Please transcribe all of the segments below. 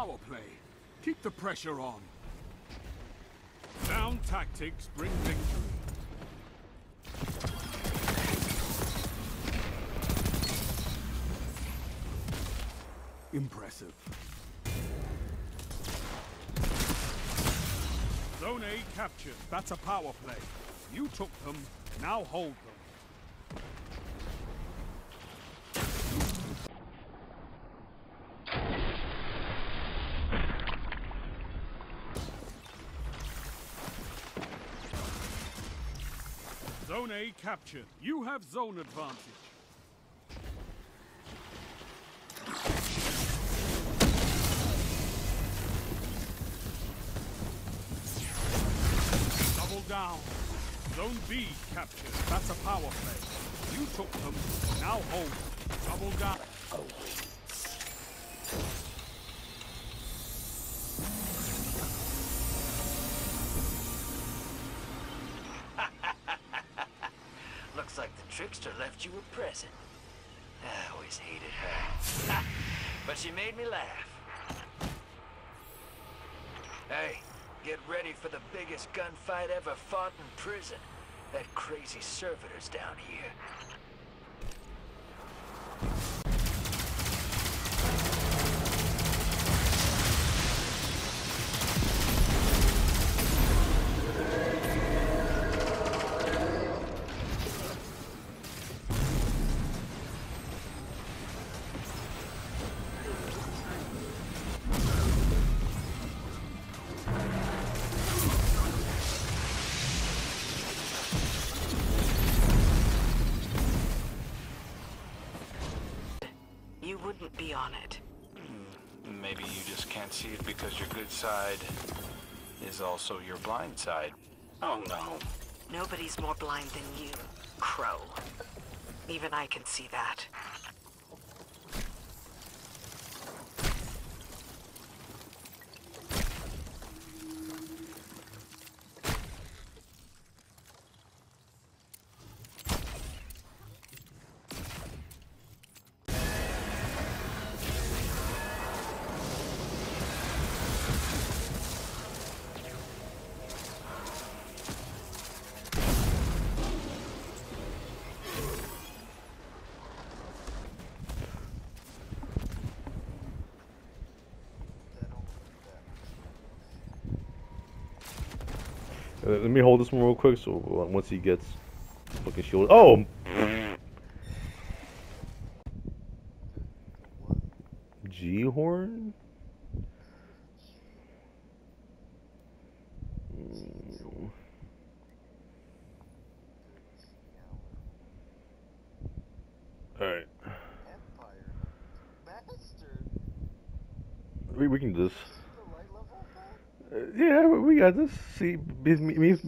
power play. Keep the pressure on. Sound tactics bring victory. Impressive. Zone A captured. That's a power play. You took them, now hold them. Zone A captured. You have zone advantage. Double down. Zone B captured. That's a power play. You took them, now hold them. Double down. Looks like the trickster left you a present. I always hated her. But she made me laugh. Hey, get ready for the biggest gunfight ever fought in prison. That crazy servitor's down here. You wouldn't be on it. Maybe you just can't see it because your good side is also your blind side. Oh no. Nobody's more blind than you, Crow. Even I can see that. Let me hold this one real quick so once he gets fucking shielded. Oh! G-horn? Alright. We can do this. Yeah, we got this. See, me.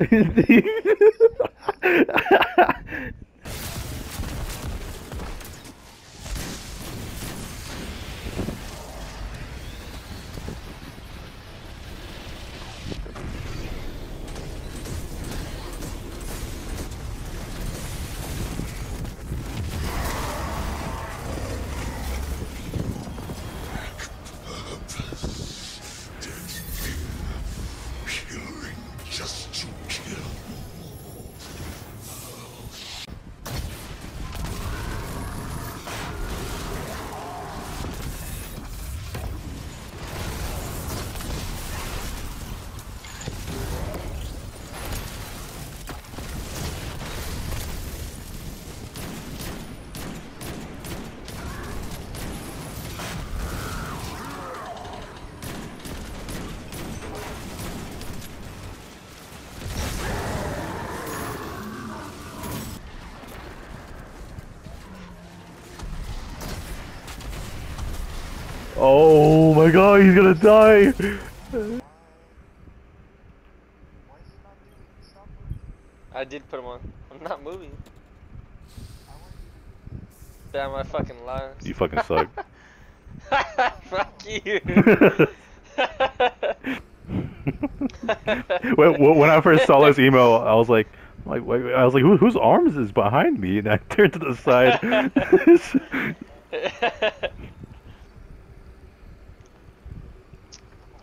Just to kill. Oh my god, he's gonna die! I did put him on. I'm not moving. Damn, I fucking lied. You fucking suck. Fuck you. when I first saw this email, I was like, whose arms is behind me? And I turned to the side.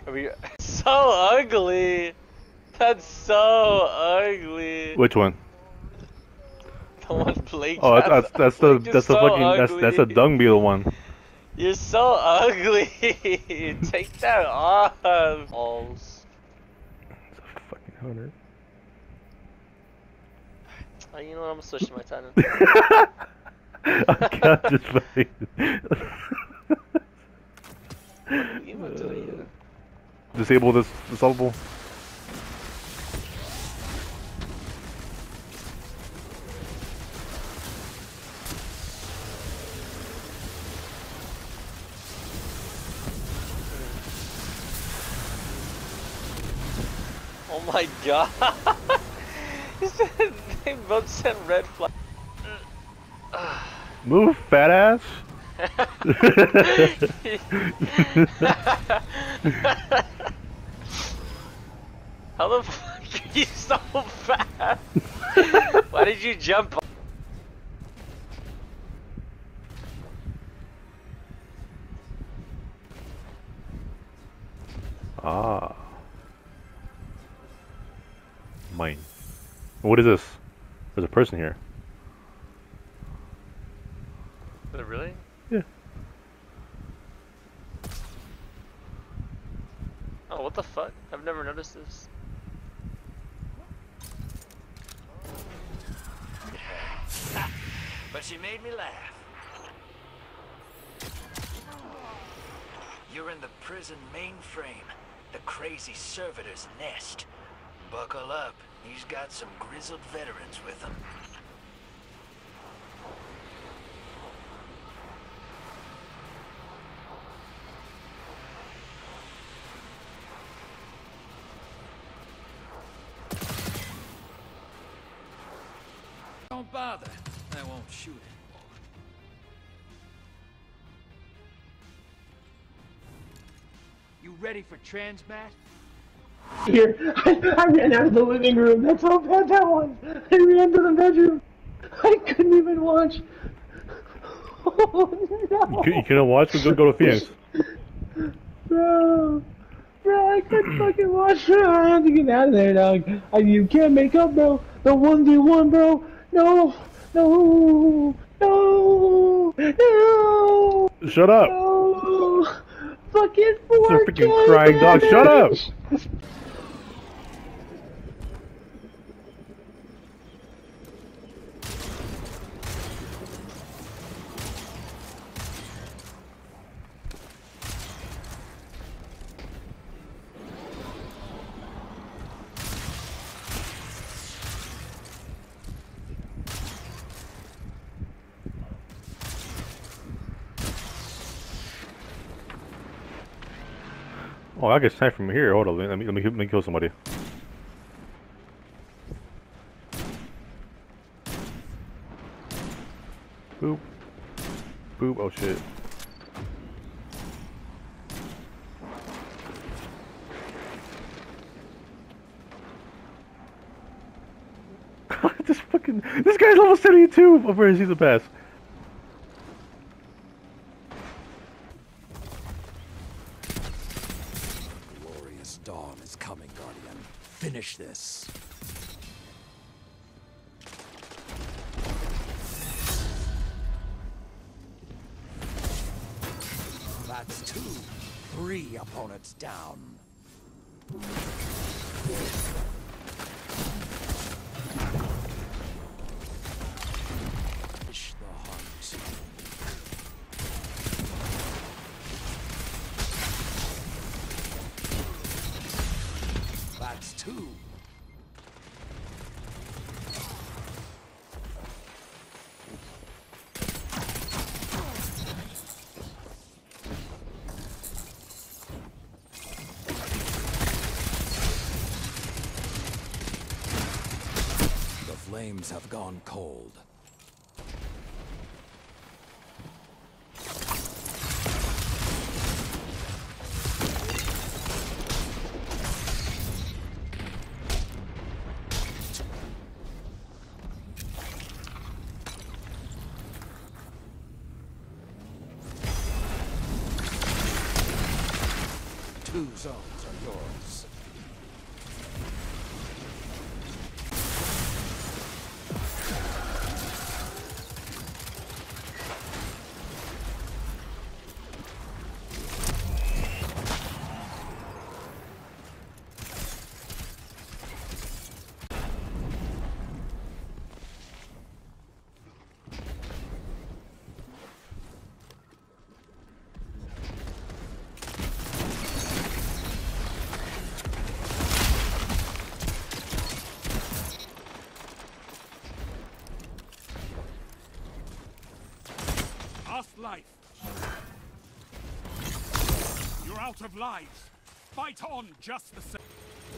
Are we so ugly? That's so ugly. Which one? The one Blake. Oh, has. that's Blake the is that's the so fucking that's a ugly. dung beetle one. You're so ugly. Take that off. Balls. It's a fucking hunter. Oh, you know what? I'm gonna switch to my Titan. I can't just fucking. You want to do it? Disable this disable. Oh my god. They both sent red flag. Move, fat ass. How the fuck are you so fast? Why did you jump? Ah. Mine. What is this? There's a person here. Is it really? Yeah. Oh, what the fuck? I've never noticed this. But she made me laugh. You're in the prison mainframe, the crazy servitor's nest. Buckle up, he's got some grizzled veterans with him. Don't bother, I won't shoot anymore. You ready for transmat? Here, I ran out of the living room. That's how bad that was. I ran to the bedroom. I couldn't even watch. Oh no! You couldn't watch? Go to Phoenix. Bro, I couldn't fucking watch. Bro. I had to get out of there, dog. You can't make up, bro. The 1v1, bro. No. Shut up. No. Fucking 4K. It's a freaking crying dog. Shut up. Oh, I get sniped from here. Hold on, let me kill somebody. Boop. Boop. Oh shit. This guy's level 72 over his season pass. Glorious dawn is coming, Guardian. Finish this. That's 2. 3 opponents down. Finish the hunt. That's 2. The flames have gone cold. Two zones are yours. Last life. You're out of lives. Fight on just the same.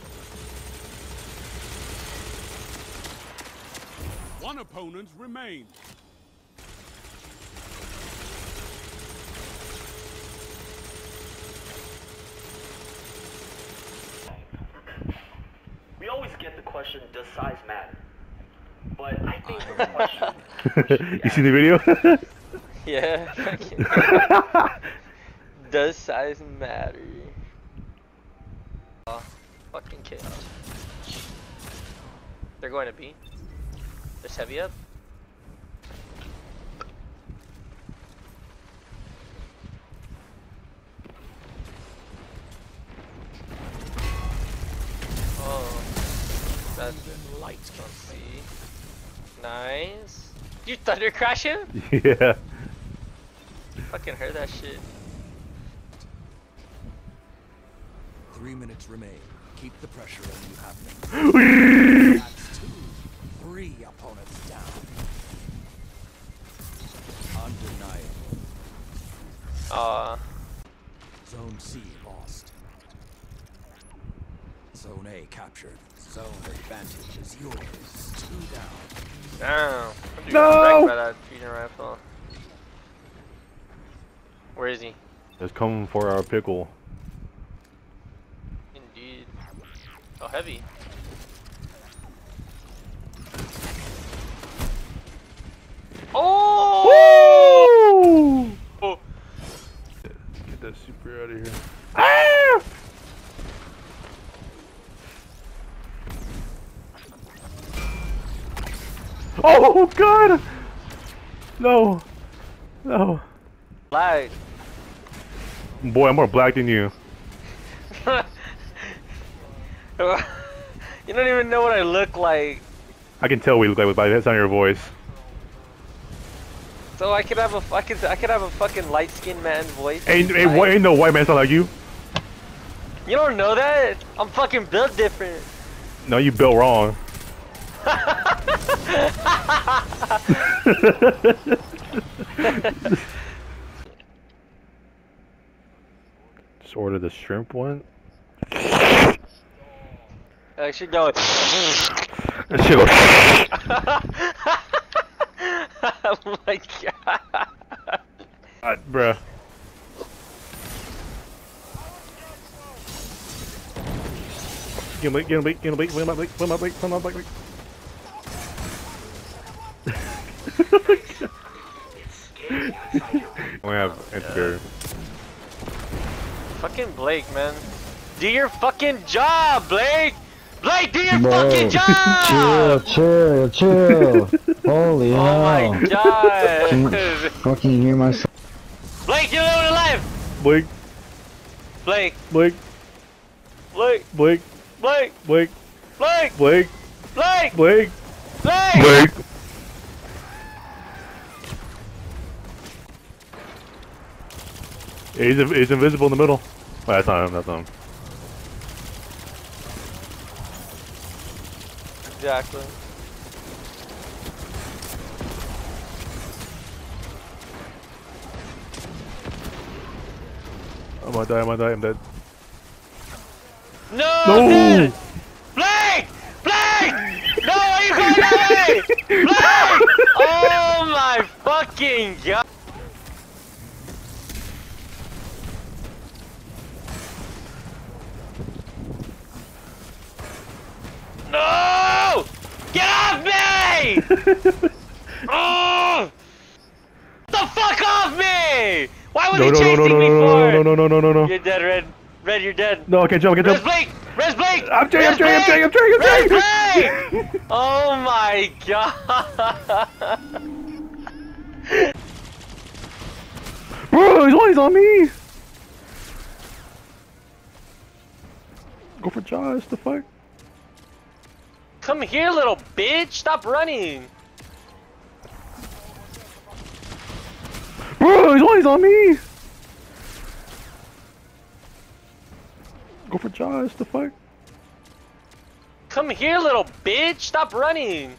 One opponent remains. We always get the question, does size matter? But I think the question... You seen the video? Yeah. Does size matter? Fucking chaos. They're going to B. There's heavy up. Oh, that's light. Let's see. Nice. You thunder crash him? Yeah. Fucking heard that shit. 3 minutes remain. Keep the pressure on you have them. That's 2. 3 opponents down. Undeniable. Zone C lost. Zone A captured. Zone advantage is yours. 2 down. Damn. I'm No! wrecked by that fusion rifle. Where is he? It's coming for our pickle. Indeed. Oh, heavy. Oh! Oh! Get that super out of here. Ah! Oh God! No! No! Lag. Boy, I'm more black than you. You don't even know what I look like. I can tell what you look like by the sound of your voice. So I could have a I could have a fucking light skinned man's voice. Ain't no white man sound like you. You don't know that? I'm fucking built different. No, you built wrong. Just order the shrimp one. I should go. That shit goes. Oh my god. Bruh. Get him, wait, wait, wait. We have enter. Fucking Blake, man. Do your fucking job, Blake! Blake, do your fucking job! Chill. Holy hell. Oh my god. Fucking hear myself. Blake, you're living alive! Blake. Blake. Blake. Blake. Blake. Blake. Blake. Blake. Blake. Blake. Blake. Blake. Blake. Yeah, he's invisible in the middle. Oh, that's not him, that's not him. Exactly. I'm gonna die, I'm dead. No! No! Dead! Blake! Blake! No, are you going that way? Blake! Oh my fucking god! No! Get off me! Oh! Get the fuck off me! Why would he chasing me for? No. You're dead, Red. Red, you're dead. No, I can't jump. I can't Res jump. Blake! Res Blake! I'm trying. I'm Res trying. I'm trying. I'm trying. I'm Res trying. Blake! Oh my god! Bro, he's always on me. Go for Josh. The fuck? Come here, little bitch! Stop running! Bro, he's always on me. Go for Josh. The fuck? Come here, little bitch! Stop running!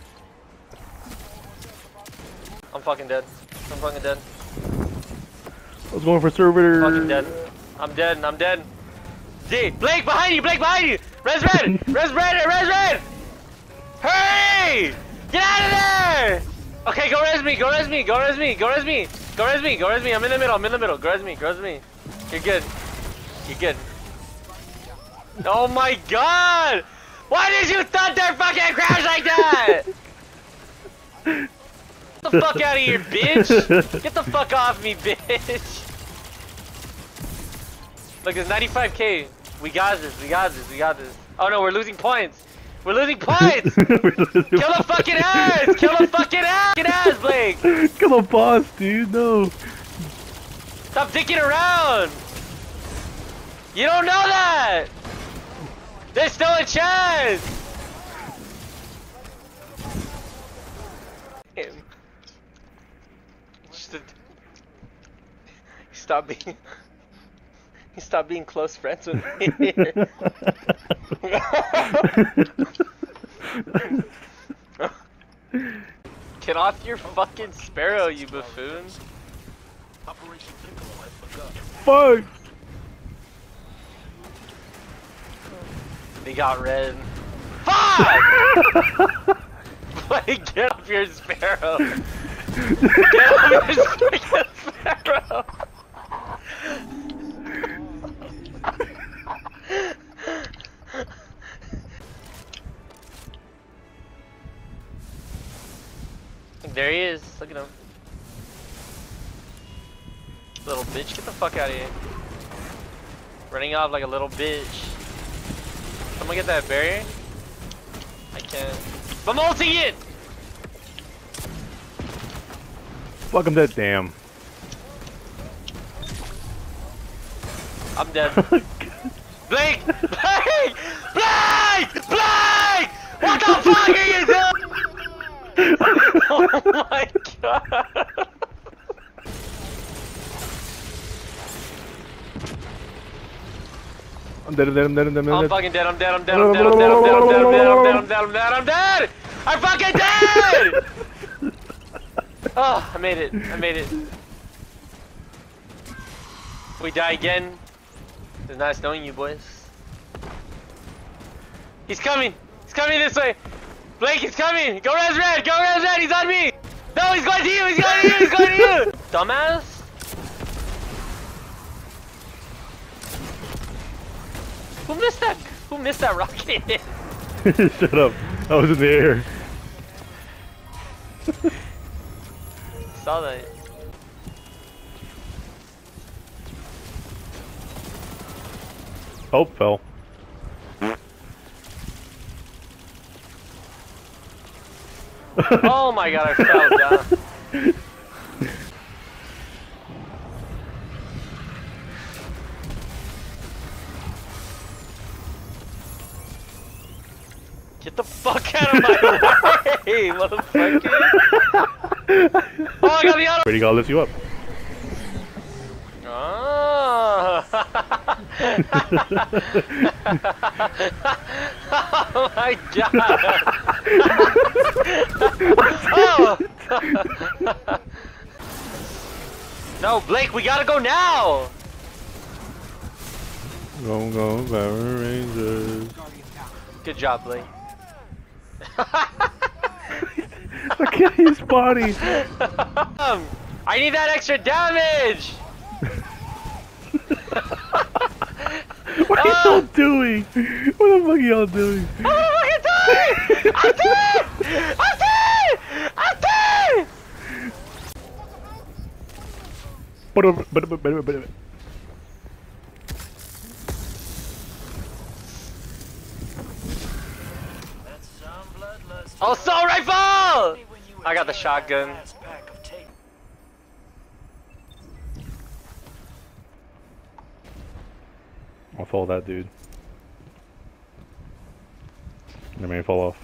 I'm fucking dead. I'm fucking dead. I was going for servitor. Fucking dead. I'm dead. I'm dead. D, Blake behind you! Blake behind you! Res red! Res red! Res red! Hurry! Get out of there! Okay, go res me! Go res me! Go res me! Go res me! Go res me! Go res me! I'm in the middle! I'm in the middle! Go res me! Go res me! You're good. You're good. Oh my god! Why did you thunder fucking crash like that? Get the fuck out of here, bitch! Get the fuck off me, bitch! Look, it's 95k. We got this, we got this, we got this. Oh no, we're losing points! We're losing points! Kill the fucking ass! Kill the fucking ass, Blake! Kill the boss, dude, no. Stop dicking around! You don't know that! There's still a chance! Stop being close friends with me. Get off your fucking sparrow, you buffoon. Fuck! They got red. Fuck! Like, get off your sparrow. Get off your fucking sparrow. There he is. Look at him. Little bitch, get the fuck out of here. Running off like a little bitch. Someone get that barrier? I can't. I'm ulting it! Fuck, I'm dead. Damn. I'm dead. Blake! Blake! Blake! Blake! What the fuck are you doing? Oh my god! I'm dead, I'm dead, I'm dead, I'm dead, I'm fucking dead, I'm dead, I'm dead, I'm dead, I'm dead, I'm dead, I'm dead, I'm dead, I'm dead, I'm dead, I'm dead! I'm fucking dead! Oh, I made it, I made it. We die again. It's nice knowing you, boys. He's coming! He's coming this way! Blake, he's coming! Go res red! Go res red! He's on me! No, he's going to you! He's going to you! He's going to you! Dumbass! Who missed that rocket? Shut up. I was in the air. Saw that. Oh, fell. Oh my god, I fell down. Get the fuck out of my way, motherfucker! Oh, I got the auto! Brady gotta lift you up. Oh, oh my god! Oh. No, Blake, we gotta go now! Go, Power Rangers. Good job, Blake. I can't use body. I need that extra damage! What are y'all doing? What the fuck are y'all doing? I'm dead! I'm dead! I'm dead! I'm dead! Assault rifle! I got the shotgun. I'll follow that dude. I may fall off.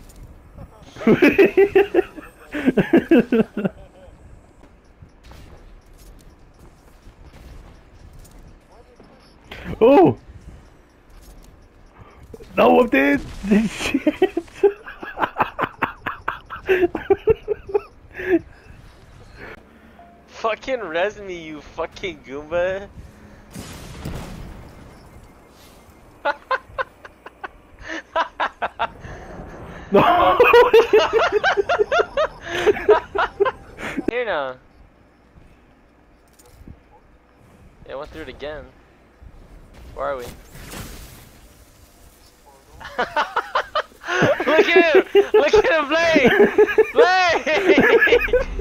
Oh! No, I'm dead! Shit! Fucking res me, you fucking Goomba. No! Here now. Yeah, I went through it again. Where are we? Look at him! Look at him, Blake! Blake!